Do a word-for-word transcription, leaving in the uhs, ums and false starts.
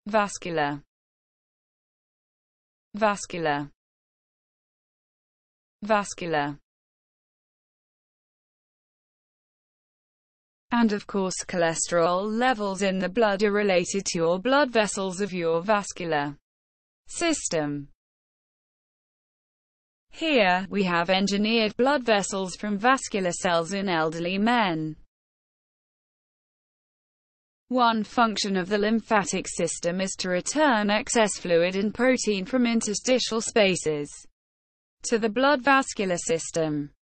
vascular, vascular, vascular. And of course, cholesterol levels in the blood are related to your blood vessels of your vascular system. Here, we have engineered blood vessels from vascular cells in elderly men. One function of the lymphatic system is to return excess fluid and protein from interstitial spaces to the blood vascular system.